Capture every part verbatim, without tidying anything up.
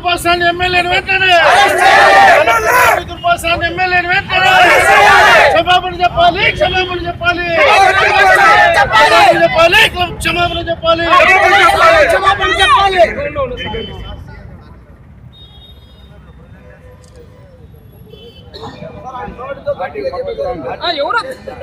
దుర్పాసాన్ని ఎమ్మెల్యేని వెంటనే దుర్పాసాన్ని ఎమ్మెల్యేని వెంటనే క్షమాపణ చెప్పాలి క్షమాపణ చెప్పాలి చెప్పాలి క్షమాపణ చెప్పాలి క్షమాపణ చెప్పాలి ఎవరు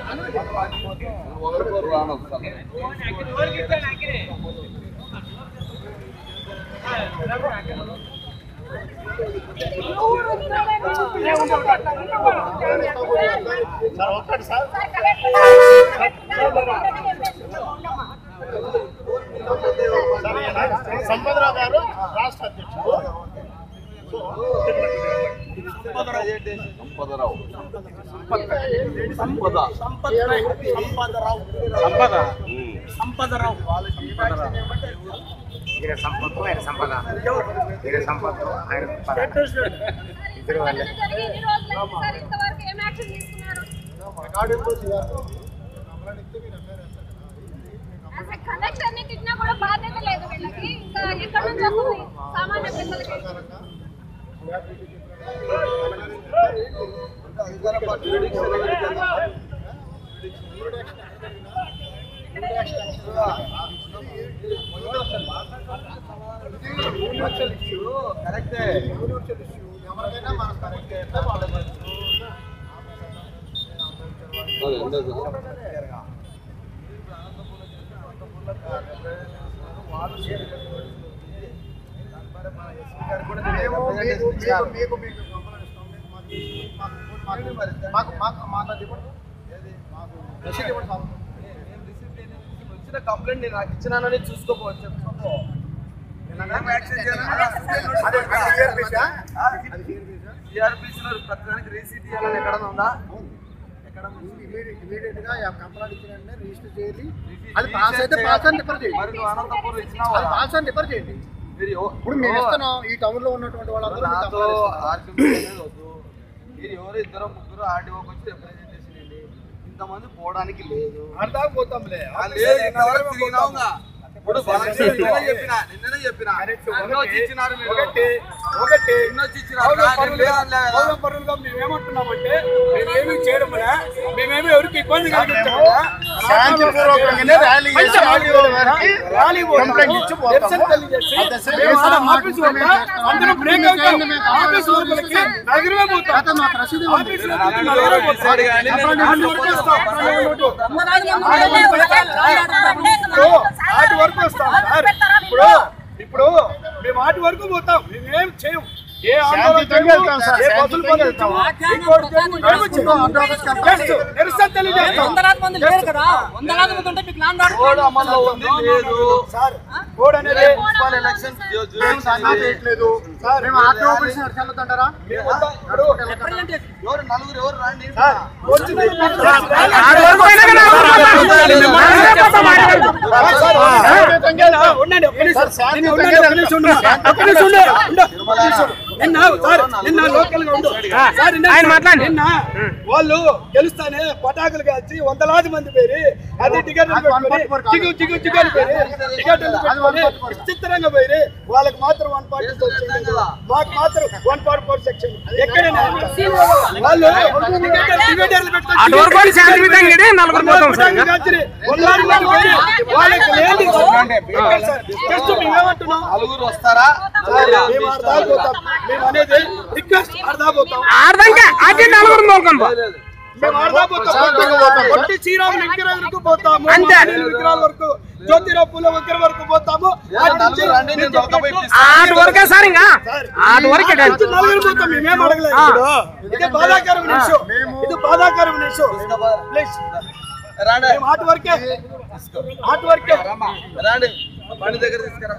సంపదరావు గారు రాష్ట్ర అధ్యక్షుడు సంపదరావు సంపద సంపదరావు సంపద సంపదరావు ఈయన సంపత్తు ఆయన సంపద ఈయన సంపత్తు ఆయన సంపద ఇద్దరు వాళ్ళే కలెక్టర్ ని తిట్టినా కూడా బాధ్యత లేదు వీళ్ళకి ఇంకా ఎక్కడ నుంచి వస్తుంది సామాన్య ప్రజలకి వచ్చిన కంప్లైంట్ నేను నాకు ఇచ్చినానని చూసుకోపోవచ్చు ప్రతిదానికి రీసీట్ ఇవ్వాలని ఎక్కడ ఉందా ఇమీడియట్ గా కంప్లైంట్ ఇచ్చిన రిజిస్టర్ చేయాలి అది పాస్ అయితే పాస్ అని రిఫర్ చేయండి మరి నువ్వు అనంతపురం ఇచ్చినావు అది పాస్ అని రిఫర్ చేయండి ఇప్పుడు మేము ఇస్తున్నాం ఈ టౌన్ లో ఉన్నటువంటి వాళ్ళందరూ నాతో ఆర్గ్యుమెంట్ అనేది వద్దు మీరు ఎవరు ఇద్దరు ముగ్గురు ఆర్డీఓకి వచ్చి రిప్రజెంటేషన్ ఇవ్వండి ఇంతమంది పోవడానికి లేదు అర్థం పోతాంలే లేదు ఇంతవరకు తిరిగినావుగా ఇప్పుడు నిన్ననే చెప్పిన నిన్ననే చెప్పిన ఎన్నో ఇచ్చినారు మీరు ఒకటి ఒకటి ఎన్నో ఇచ్చినారు మేమేమంటున్నామంటే మేమేమి చేయడం మేమేమి ఎవరికి ఇబ్బంది కలిగించకుండా శాంతిపూర్వకంగానే ర్యాలీ చేసి ఆర్డీఓ గారికి ర్యాలీ కంప్లైంట్ ఇచ్చి పోతాము అందరూ బ్రేక్ అవుతాం ఆఫీస్ లోపలికి నగరమే పోతాం మాకు రసీదు ఆఫీస్ నగరమే పోతాం ఆటి వరకు వస్తాం సార్ ఇప్పుడు ఇప్పుడు మేము ఆటి వరకు పోతాం మేమేం చేయం ఏ ఆందోళన వెళ్తాం సార్ ఏ బస్సులు పని వెళ్తాం నిరసన తెలియజేస్తాం వందలాది మంది లేరు కదా వందలాది మంది ఉంటే మీకు ల్యాండ్ కోడ్ అమల్లో ఉంది లేదు సార్ కోడ్ అనేది మున్సిపల్ ఎలక్షన్ మేము సన్నా చేయట్లేదు సార్ మేము ఆర్టీఓ ఆఫీస్ నడుచుకుంటారా ఎవరు నలుగురు ఎవరు రండి సార్ నిన్న లోకల్ గా ఉండు నిన్న వాళ్ళు గెలుస్తానే పటాకులు కాల్చి వందలాది మంది పేరు అది టికెట్ చిగు చిగు చిగు అని పేరు టికెట్ విచిత్రంగా పోయి వాళ్ళకి మాత్రం వన్ ఫార్టీ మాకు మాత్రం వన్ ఫార్టీ ఫోర్ సెక్షన్ ఎక్కడైనా వాళ్ళు వాళ్ళకి మేమేమంటున్నాం నలుగురు వస్తారా మేము అర్థాపోతాం మేము అనేది రిక్వెస్ట్ అర్థాపోతాం మేము అర్థాపోతాం కొట్టి శ్రీరాములు విగ్రహం వరకు పోతాము విగ్రహాల వరకు జ్యోతిరావు పూల విగ్రహం వరకు పోతాము నలుగురు పోతాం మేమేం అడగలేదు ఇది బాధాకరమైన ఇష్యూ ఇది బాధాకరమైన ఇష్యూ ప్లీజ్ ఆటి వరకే ఆటి వరకే రాండి బండి దగ్గర తీసుకురా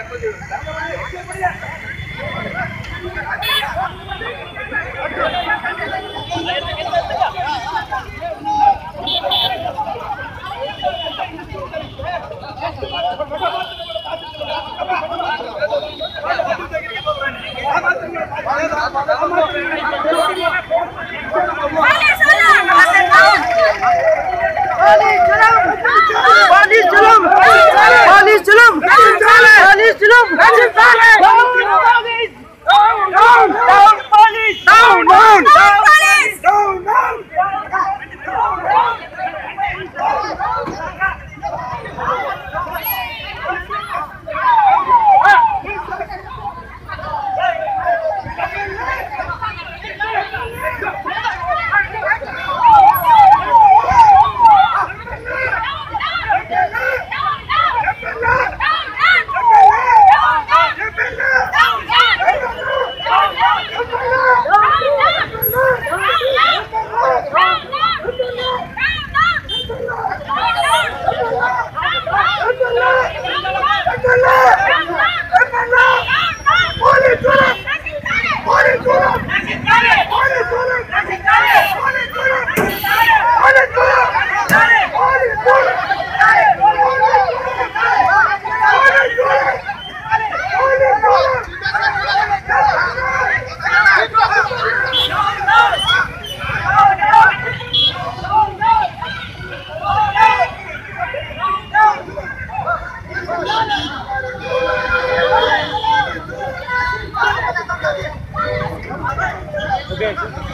Okay.